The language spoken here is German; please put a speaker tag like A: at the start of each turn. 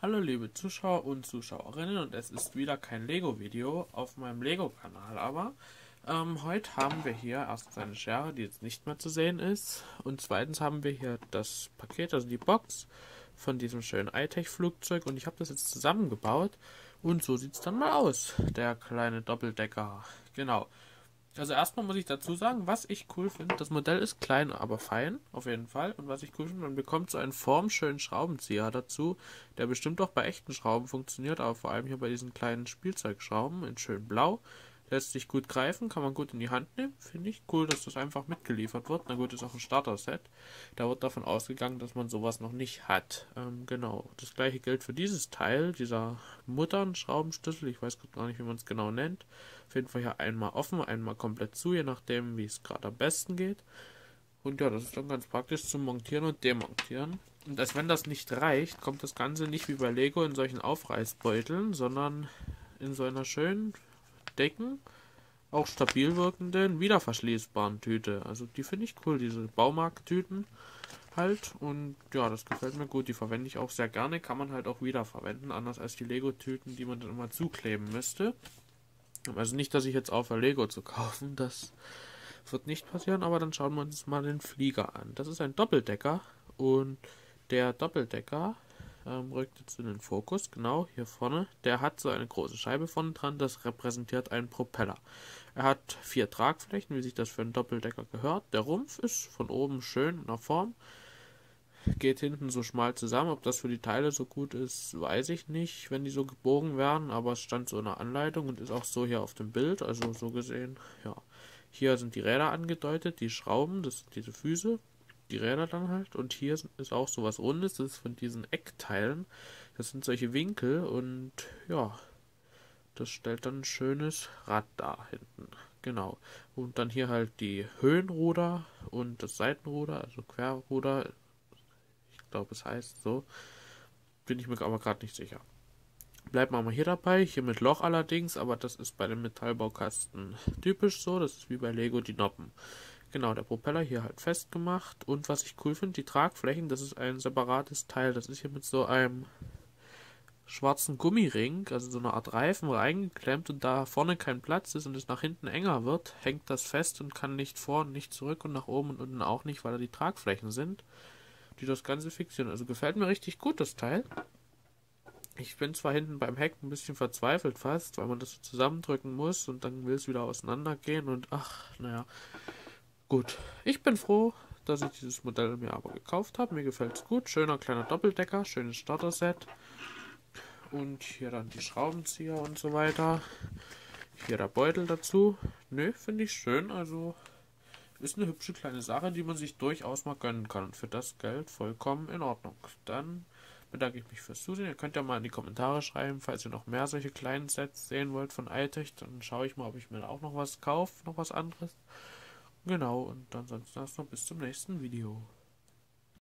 A: Hallo liebe Zuschauer und Zuschauerinnen, und es ist wieder kein Lego-Video auf meinem Lego-Kanal, aber heute haben wir hier erstens eine Schere, die jetzt nicht mehr zu sehen ist, und zweitens haben wir hier das Paket, also die Box von diesem schönen iTech-Flugzeug, und ich habe das jetzt zusammengebaut und so sieht es dann mal aus, der kleine Doppeldecker. Genau. Also erstmal muss ich dazu sagen, was ich cool finde, das Modell ist klein, aber fein, auf jeden Fall. Und was ich cool finde, man bekommt so einen formschönen Schraubenzieher dazu, der bestimmt auch bei echten Schrauben funktioniert, aber vor allem hier bei diesen kleinen Spielzeugschrauben in schön blau. Lässt sich gut greifen, kann man gut in die Hand nehmen. Finde ich cool, dass das einfach mitgeliefert wird. Na gut, ist auch ein Starter-Set. Da wird davon ausgegangen, dass man sowas noch nicht hat. Genau. Das gleiche gilt für dieses Teil, dieser Muttern-Schraubenschlüssel. Ich weiß gar nicht, wie man es genau nennt. Auf jeden Fall hier einmal offen, einmal komplett zu, je nachdem, wie es gerade am besten geht. Und ja, das ist dann ganz praktisch zum Montieren und Demontieren. Und als wenn das nicht reicht, kommt das Ganze nicht wie bei Lego in solchen Aufreißbeuteln, sondern in so einer schönen Decken, auch stabil wirkenden, wiederverschließbaren Tüte. Also die finde ich cool, diese Baumarkttüten halt. Und ja, das gefällt mir gut. Die verwende ich auch sehr gerne. Kann man halt auch wiederverwenden, anders als die Lego-Tüten, die man dann immer zukleben müsste. Also nicht, dass ich jetzt aufhöre, Lego zu kaufen. Das wird nicht passieren, aber dann schauen wir uns mal den Flieger an. Das ist ein Doppeldecker und der Doppeldecker rückt jetzt in den Fokus, genau hier vorne. Der hat so eine große Scheibe vorne dran, das repräsentiert einen Propeller. Er hat 4 Tragflächen, wie sich das für einen Doppeldecker gehört. Der Rumpf ist von oben schön in der Form, geht hinten so schmal zusammen. Ob das für die Teile so gut ist, weiß ich nicht, wenn die so gebogen werden, aber es stand so in der Anleitung und ist auch so hier auf dem Bild, also so gesehen, ja. Hier sind die Räder angedeutet, die Schrauben, das sind diese Füße, die Räder dann halt, und hier ist auch sowas Rundes, das ist von diesen Eckteilen, das sind solche Winkel und ja, das stellt dann ein schönes Rad dar hinten. Genau. Und dann hier halt die Höhenruder und das Seitenruder, also Querruder, ich glaube es heißt so, bin ich mir aber gerade nicht sicher. Bleibt mal hier dabei, hier mit Loch allerdings, aber das ist bei den Metallbaukasten typisch so, das ist wie bei Lego die Noppen. Genau, der Propeller hier halt festgemacht, und was ich cool finde, die Tragflächen, das ist ein separates Teil, das ist hier mit so einem schwarzen Gummiring, also so eine Art Reifen reingeklemmt, und da vorne kein Platz ist und es nach hinten enger wird, hängt das fest und kann nicht vor und nicht zurück und nach oben und unten auch nicht, weil da die Tragflächen sind, die das Ganze fixieren. Also gefällt mir richtig gut, das Teil. Ich bin zwar hinten beim Heck ein bisschen verzweifelt fast, weil man das so zusammendrücken muss und dann will es wieder auseinandergehen und ach, naja. Gut, ich bin froh, dass ich dieses Modell mir aber gekauft habe. Mir gefällt es gut. Schöner kleiner Doppeldecker, schönes Starter-Set. Und hier dann die Schraubenzieher und so weiter. Hier der Beutel dazu. Nö, finde ich schön. Also ist eine hübsche kleine Sache, die man sich durchaus mal gönnen kann. Und für das Geld vollkommen in Ordnung. Dann bedanke ich mich fürs Zusehen. Ihr könnt ja mal in die Kommentare schreiben, falls ihr noch mehr solche kleinen Sets sehen wollt von iTech. Dann schaue ich mal, ob ich mir da auch noch was kaufe, noch was anderes. Genau, und ansonsten erstmal bis zum nächsten Video.